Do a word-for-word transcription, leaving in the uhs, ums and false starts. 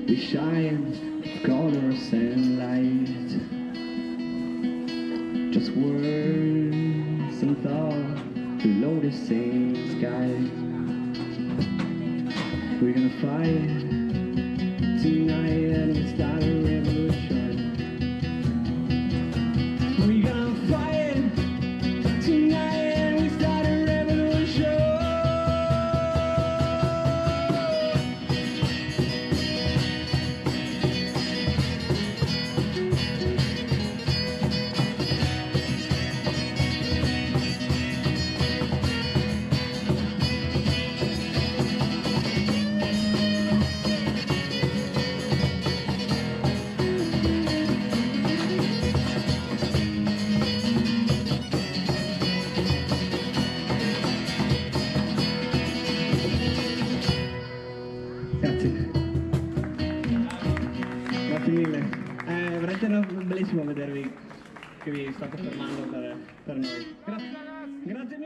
We shine with colors and light, just words and thought below the same sky. We're gonna fight tonight and we start a revolution. We're gonna fight tonight and we start a revolution. Grazie. Grazie mille. È veramente bellissimo vedervi che vi state fermando per, per noi. Grazie. Grazie mille.